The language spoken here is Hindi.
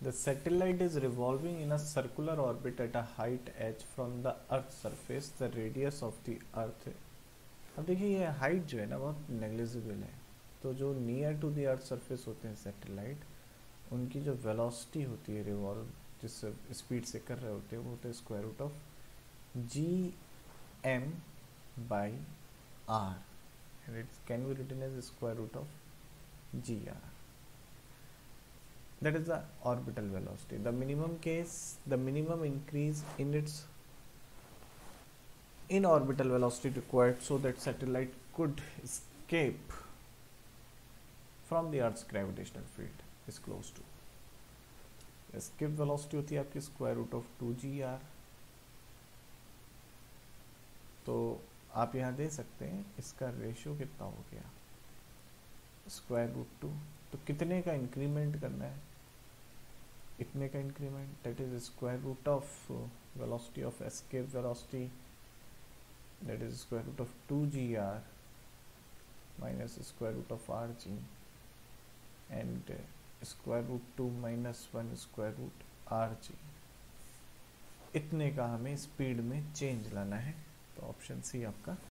The satellite is revolving in a circular orbit at a height h from the earth surface. The radius of the earth. अब देखिए ये हाइट जो है ना बहुत नेग्लिजिबल है, तो जो near to the earth surface होते हैं सैटेलाइट, उनकी जो वेलोसिटी होती है रिवॉल्व जिस स्पीड से कर रहे होते हैं वो होता है square root of G M by R, and it can be written as square root of gr. That is the orbital velocity. The minimum case, the minimum increase in orbital velocity required so that satellite could escape from the Earth's gravitational field is close to. Escape velocity होती है आपकी square root of 2gr. तो आप यहाँ दे सकते हैं इसका रेशियो कितना हो गया, स्क्वायर रूट 2. तो कितने का इंक्रीमेंट करना है, इतने का increment, that is square root of velocity of escape velocity, that is square root of 2gr minus square root of rg and square root 2 minus 1 square root rg. इतने का हमें स्पीड में चेंज लाना है, तो ऑप्शन सी आपका